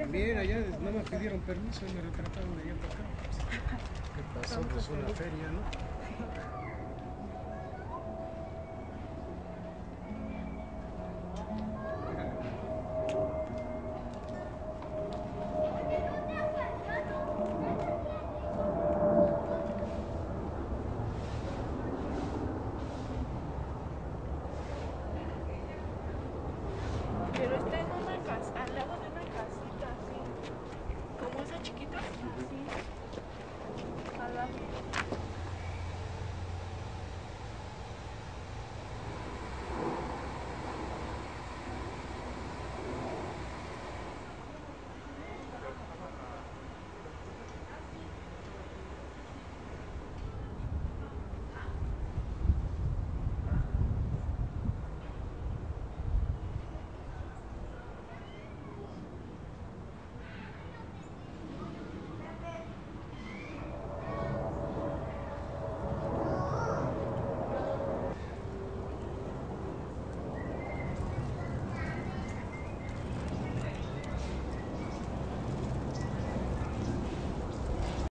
Bien, allá no me pidieron permiso y me retrataron de allá para acá. ¿Qué pasó? Pues una feria, ¿no?